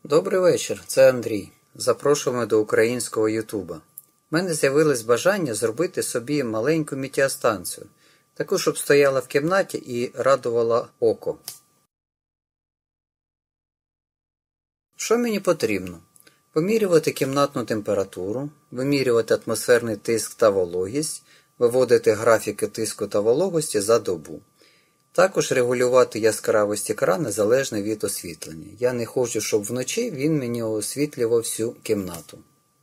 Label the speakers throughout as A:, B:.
A: Добрий вечір, це Андрій. Запрошуємо до українського Ютуба. У мене з'явилось бажання зробити собі маленьку метеостанцію, таку, щоб стояла в кімнаті і радувала око. Що мені потрібно? Вимірювати кімнатну температуру, вимірювати атмосферний тиск та вологість, виводити графіки тиску та вологості за добу. Також регулювати яскравість екрану залежно від освітлення. Я не хочу, щоб вночі він мені освітлював всю кімнату.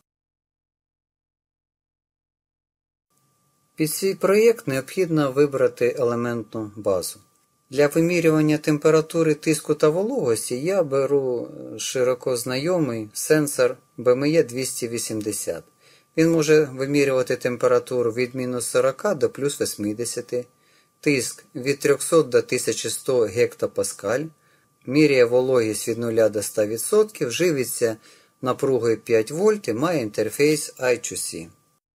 A: Під свій проєкт необхідно вибрати елементну базу. Для вимірювання температури, тиску та вологості я беру широко знайомий сенсор BME 280. Він може вимірювати температуру від мінус 40 до плюс 80, тиск від 300 до 1100 гектопаскаль, міряє вологість від 0 до 100%, живиться напругою 5 вольт і має інтерфейс I2C.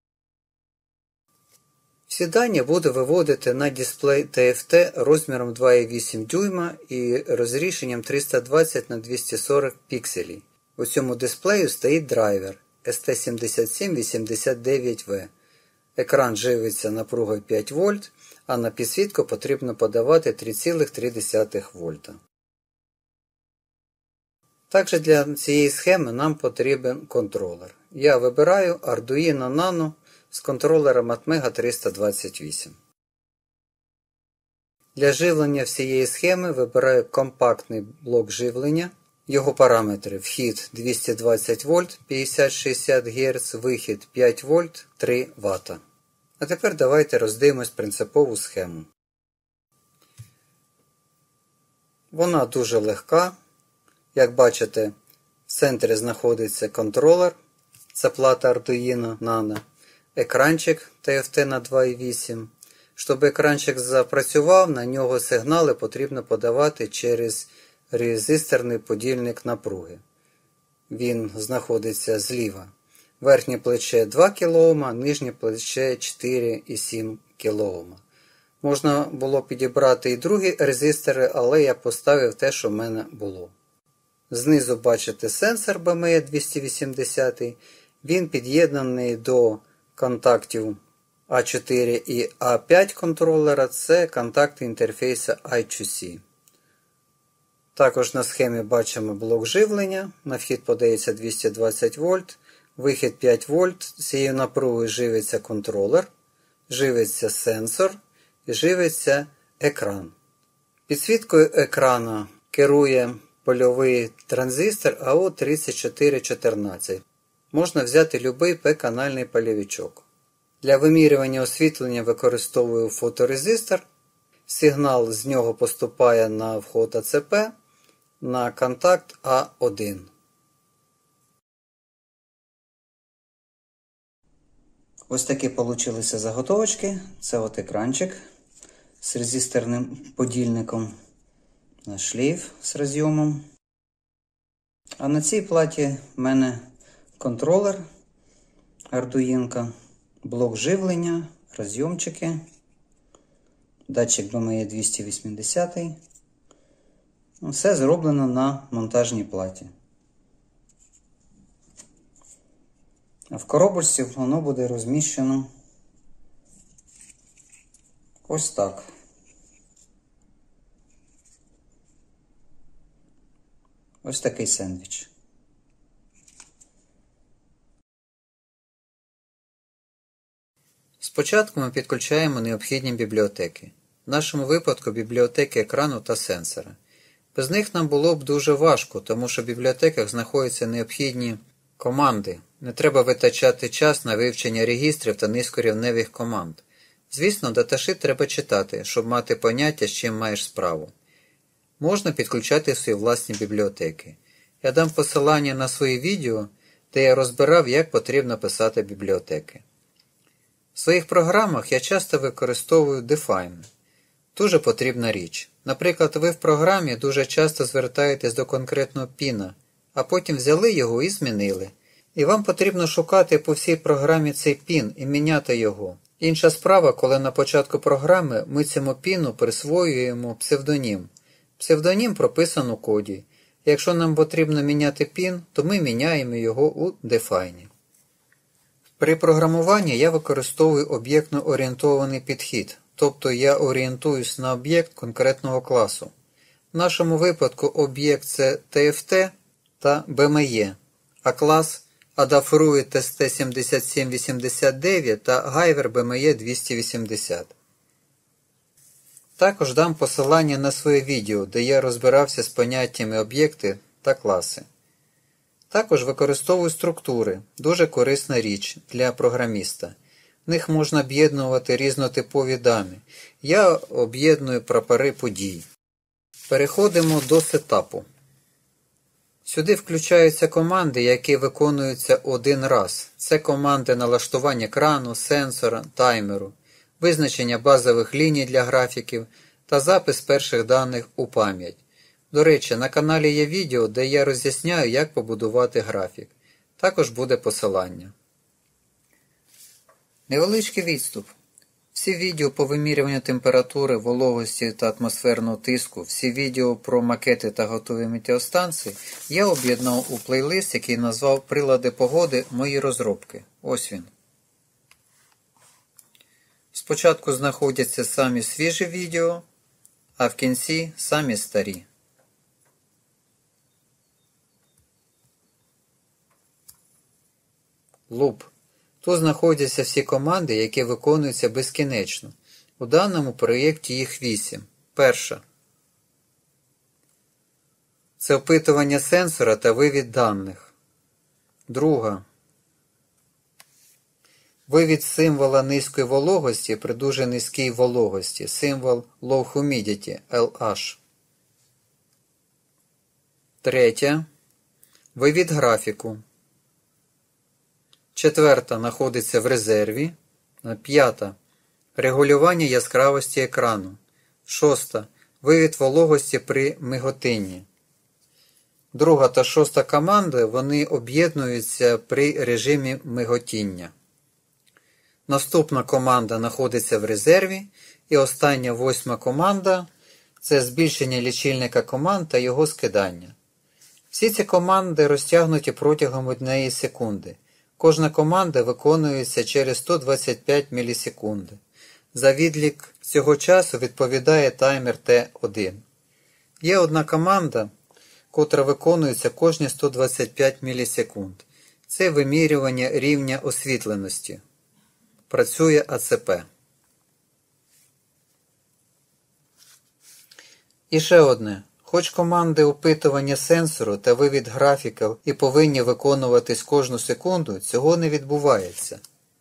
A: Всі дані буду виводити на дисплей TFT розміром 2,8 дюйма і розрішенням 320 на 240 пікселів. У цьому дисплею стоїть драйвер ST7789V. Екран живиться напругою 5 вольт, а на підсвітку потрібно подавати 3,3 вольта. Також для цієї схеми нам потрібен контролер. Я вибираю Arduino Nano з контролером Atmega 328. Для живлення всієї схеми вибираю компактний блок живлення. Його параметри: вхід 220 вольт, 50-60 Гц, вихід 5 вольт, 3 Вт. А тепер давайте роздивимось принципову схему. Вона дуже легка. Як бачите, в центрі знаходиться контролер, це плата Arduino Nano, екранчик TFT на 2,8. Щоб екранчик запрацював, на нього сигнали потрібно подавати через резисторний подільник напруги. Він знаходиться зліва. Верхнє плече 2 кОм, нижнє плече 4,7 кОм. Можна було підібрати і другі резистори, але я поставив те, що в мене було. Знизу бачите сенсор BME 280. Він під'єднаний до контактів A4 і A5 контролера. Це контакти інтерфейсу I2C. Також на схемі бачимо блок живлення. На вхід подається 220 вольт. Вихід 5 вольт, цією напругою живиться контролер, живиться сенсор і живиться екран. Підсвіткою екрану керує польовий транзистор AO3414. Можна взяти будь-який P-канальний польовичок. Для вимірювання освітлення використовую фоторезистор. Сигнал з нього поступає на вход АЦП на контакт А1. Ось такі получилися заготовочки. Це от екранчик з резисторним подільником, шлейф з роз'ємом. А на цій платі в мене контролер Arduino, блок живлення, роз'ємчики, датчик BME 280. Все зроблено на монтажній платі. А в коробочці воно буде розміщено ось так. Ось такий сендвіч. Спочатку ми підключаємо необхідні бібліотеки. В нашому випадку бібліотеки екрану та сенсора. Без них нам було б дуже важко, тому що в бібліотеках знаходяться необхідні команди. Не треба витрачати час на вивчення регістрів та низькорівневих команд. Звісно, даташит треба читати, щоб мати поняття, з чим маєш справу. Можна підключати свої власні бібліотеки. Я дам посилання на свої відео, де я розбирав, як потрібно писати бібліотеки. В своїх програмах я часто використовую Define. Дуже потрібна річ. Наприклад, ви в програмі дуже часто звертаєтесь до конкретного піна, а потім взяли його і змінили. І вам потрібно шукати по всій програмі цей пін і міняти його. Інша справа, коли на початку програми ми цьому піну присвоюємо псевдонім. Псевдонім прописано у коді. Якщо нам потрібно міняти пін, то ми міняємо його у Define. При програмуванні я використовую об'єктно-орієнтований підхід, тобто я орієнтуюсь на об'єкт конкретного класу. В нашому випадку об'єкт – це TFT та BME, а клас Adafruit TST7789 та Giver BME 280. Також дам посилання на своє відео, де я розбирався з поняттями об'єкти та класи. Також використовую структури – дуже корисна річ для програміста. В них можна об'єднувати різнотипові дані. Я об'єдную прапори подій. Переходимо до сетапу. Сюди включаються команди, які виконуються один раз. Це команди налаштування екрану, сенсора, таймеру, визначення базових ліній для графіків та запис перших даних у пам'ять. До речі, на каналі є відео, де я роз'ясняю, як побудувати графік. Також буде посилання. Невеличкий відступ. Всі відео по вимірюванню температури, вологості та атмосферного тиску, всі відео про макети та готові метеостанції я об'єднав у плейлист, який назвав «Прилади погоди. Мої розробки». Ось він. Спочатку знаходяться самі свіжі відео, а в кінці самі старі. Луп. Тут знаходяться всі команди, які виконуються безкінечно. У даному проєкті їх 8. Перша. Це опитування сенсора та вивід даних. Друга. Вивід символа низької вологості при дуже низькій вологості. Символ Low Humidity LH. Третя. Вивід графіку. Четверта знаходиться в резерві. П'ята. Регулювання яскравості екрану. Шоста. Вивід вологості при миготинні. Друга та шоста команди, вони об'єднуються при режимі миготіння. Наступна команда знаходиться в резерві. І остання 8 команда – це збільшення лічильника команд та його скидання. Всі ці команди розтягнуті протягом 1 секунди. Кожна команда виконується через 125 мілісекунди. За відлік цього часу відповідає таймер T1. Є одна команда, котра виконується кожні 125 мілісекунд. Це вимірювання рівня освітленості. Працює АЦП. І ще одне. Хоч команди опитування сенсору та вивід графіків і повинні виконуватись кожну секунду, цього не відбувається.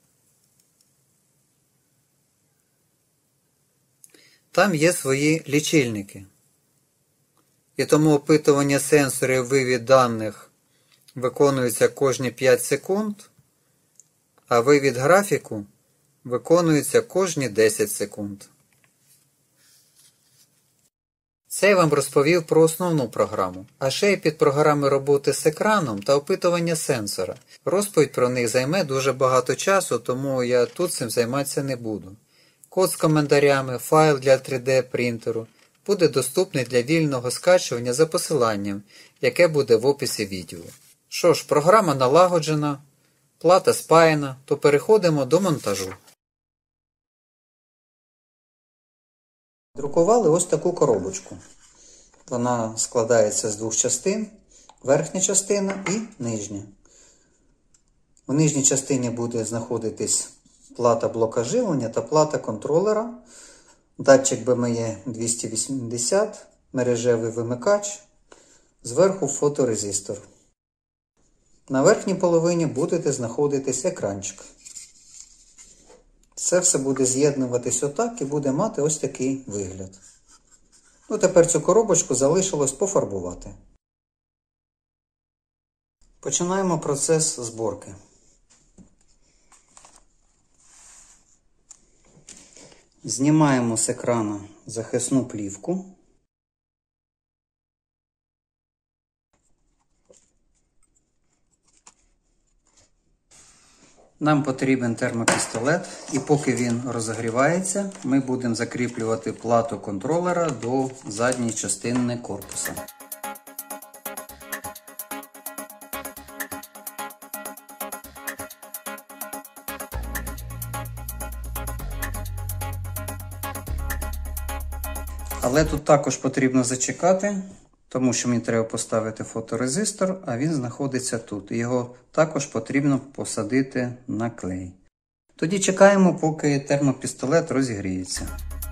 A: Там є свої лічильники. І тому опитування сенсорів і вивід даних виконується кожні 5 секунд, а вивід графіку виконується кожні 10 секунд. Це я вам розповів про основну програму, а ще й підпрограми роботи з екраном та опитування сенсора. Розповідь про них займе дуже багато часу, тому я тут цим займатися не буду. Код з коментарями, файл для 3D принтеру буде доступний для вільного скачування за посиланням, яке буде в описі відео. Що ж, програма налагоджена, плата спаяна, то переходимо до монтажу. Друкували ось таку коробочку. Вона складається з 2 частин. Верхня частина і нижня. В нижній частині буде знаходитись плата блока живлення та плата контролера, датчик BME 280, мережевий вимикач, зверху фоторезистор. На верхній половині буде знаходитись екранчик. Це все буде з'єднуватись отак і буде мати ось такий вигляд. Ну, тепер цю коробочку залишилось пофарбувати. Починаємо процес зборки. Знімаємо з екрану захисну плівку. Нам потрібен термопістолет, і поки він розігрівається, ми будемо закріплювати плату контролера до задньої частини корпуса. Але тут також потрібно зачекати, тому що мені треба поставити фоторезистор, а він знаходиться тут. Його також потрібно посадити на клей. Тоді чекаємо, поки термопістолет розігріється.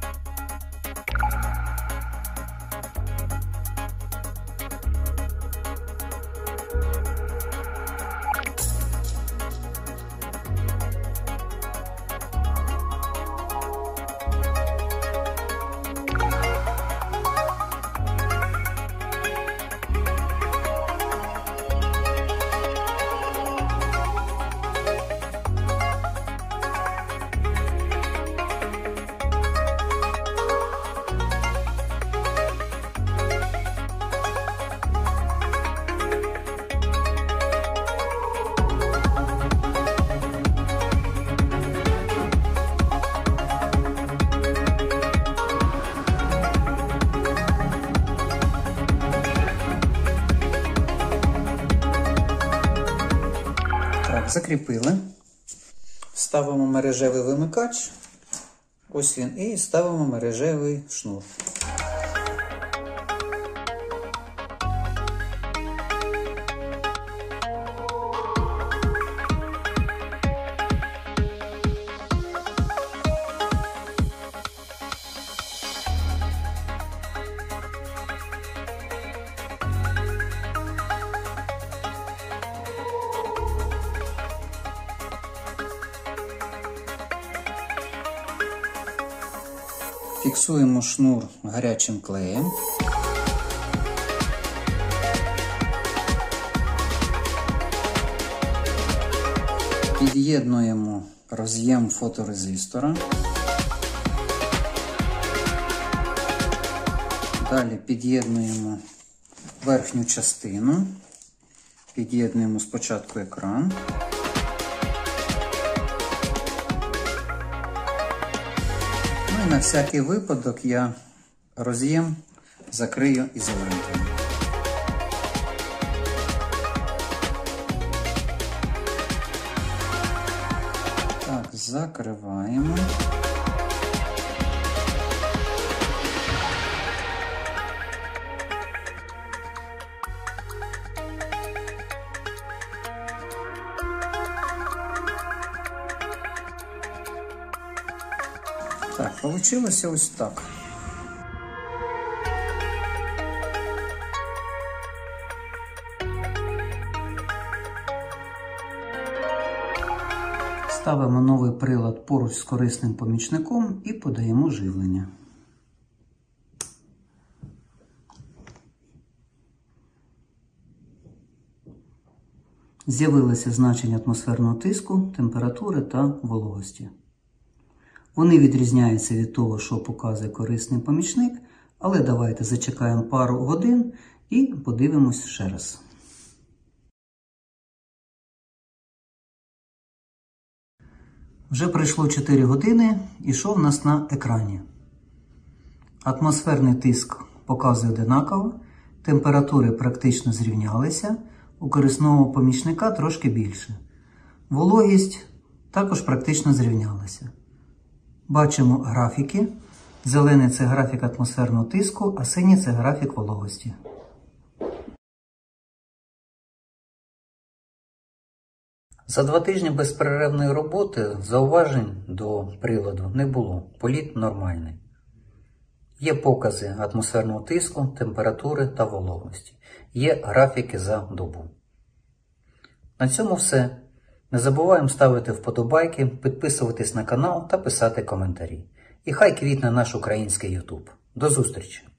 A: Закріпили. Ставимо мережевий вимикач. Ось він. І ставимо мережевий шнур. Фіксуємо шнур гарячим клеєм. Під'єднуємо роз'єм фоторезистора. Далі під'єднуємо верхню частину. Під'єднуємо спочатку екран. На всякий випадок я роз'єм закрию ізолентою. Так, закриваємо. Так, получилося ось так. Ставимо новий прилад поруч з корисним помічником і подаємо живлення. З'явилося значення атмосферного тиску, температури та вологості. Вони відрізняються від того, що показує корисний помічник, але давайте зачекаємо пару годин і подивимось ще раз. Вже пройшло 4 години і що в нас на екрані? Атмосферний тиск показує одинаково, температури практично зрівнялися, у корисного помічника трошки більше. Вологість також практично зрівнялася. Бачимо графіки. Зелений – це графік атмосферного тиску, а синій – це графік вологості. За 2 тижні безперервної роботи зауважень до приладу не було. Політ нормальний. Є покази атмосферного тиску, температури та вологості. Є графіки за добу. На цьому все. Не забуваємо ставити вподобайки, підписуватись на канал та писати коментарі. І хай квітне наш український YouTube. До зустрічі!